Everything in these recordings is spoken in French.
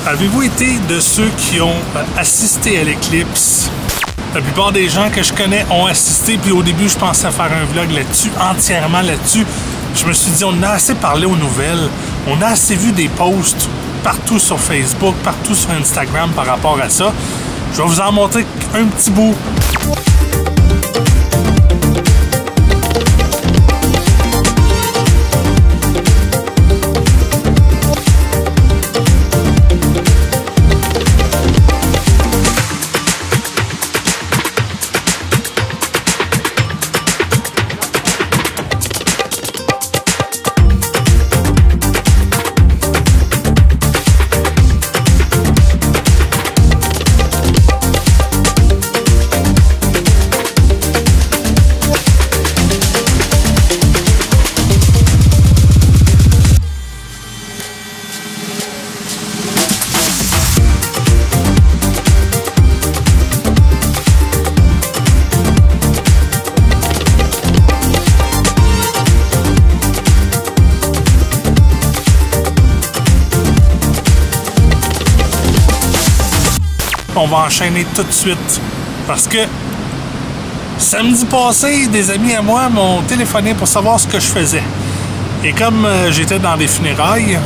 Avez-vous été de ceux qui ont assisté à l'éclipse? La plupart des gens que je connais ont assisté, puis au début, je pensais faire un vlog là-dessus, entièrement là-dessus. Je me suis dit, on a assez parlé aux nouvelles, on a assez vu des posts partout sur Facebook, partout sur Instagram par rapport à ça. Je vais vous en montrer un petit bout. On va enchaîner tout de suite parce que samedi passé, des amis à moi m'ont téléphoné pour savoir ce que je faisais. Et comme j'étais dans des funérailles,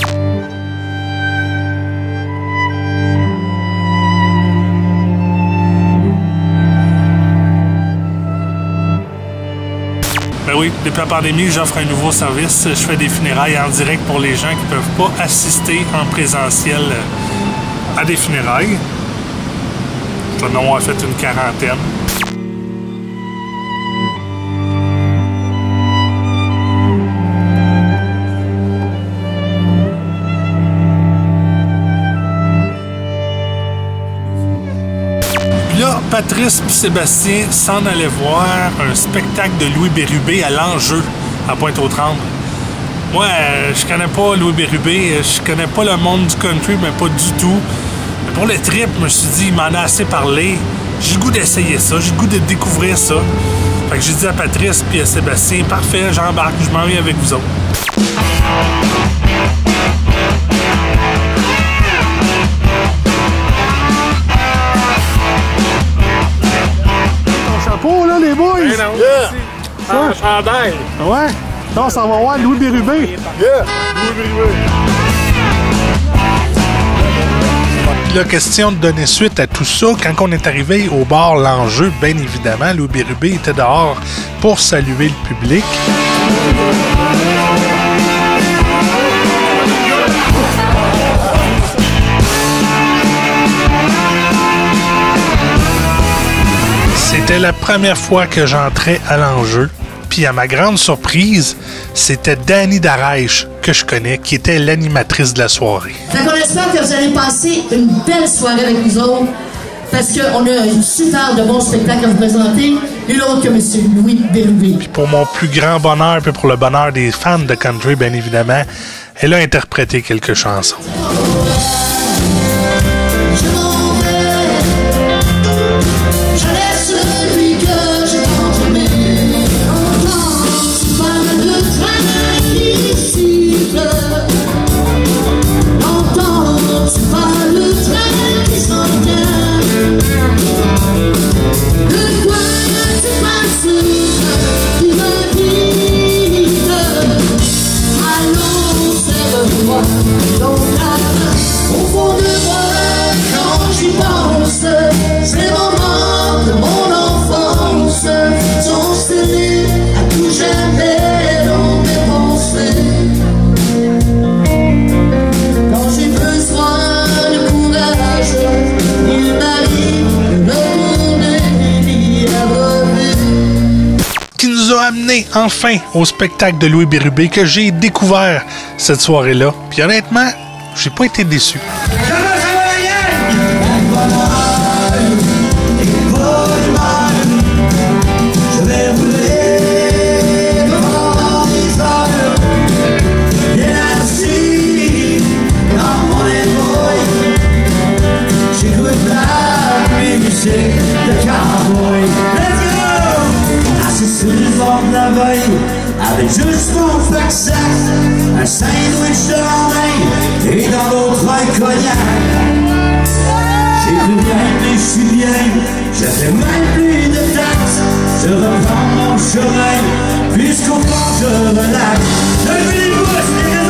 ben oui, depuis la pandémie, j'offre un nouveau service. Je fais des funérailles en direct pour les gens qui ne peuvent pas assister en présentiel à des funérailles. On en a fait une quarantaine. Puis là, Patrice et Sébastien s'en allaient voir un spectacle de Louis Bérubé à l'Enjeu, à Pointe-aux-Trembles. Moi, je connais pas Louis Bérubé, je connais pas le monde du country, mais pas du tout. Pour le trip, je me suis dit, il m'en a assez parlé. J'ai le goût d'essayer ça, j'ai le goût de découvrir ça. Fait que j'ai dit à Patrice puis à Sébastien, parfait, j'embarque, je m'en vais avec vous autres. Ton chapeau, là, les boys! Hey, non, yeah. Un chandail! Ouais? Non, ça va voir Louis Bérubé. Yeah! Louis Bérubé! La question de donner suite à tout ça, quand on est arrivé au bar L'Enjeu, bien évidemment, Louis Bérubé était dehors pour saluer le public. C'était la première fois que j'entrais à L'Enjeu. Puis à ma grande surprise, c'était Dani Darèche, que je connais, qui était l'animatrice de la soirée. Fait qu'on espère que vous allez passer une belle soirée avec nous autres, parce qu'on a un super de bon spectacle à vous présenter, nul autre que M. Louis Bérubé. Puis pour mon plus grand bonheur, puis pour le bonheur des fans de country, bien évidemment, elle a interprété quelques chansons. Amené enfin au spectacle de Louis Bérubé que j'ai découvert cette soirée-là. Puis honnêtement, j'ai pas été déçu. Avec juste mon flac-sac, un sandwich de lendemain et dans l'autre main un cognac. J'ai plus rien, mais je suis bien. Je fais même plus de taxes. Je reprends mon chemin, puisqu'au fond je relaxe. Levez les pouces,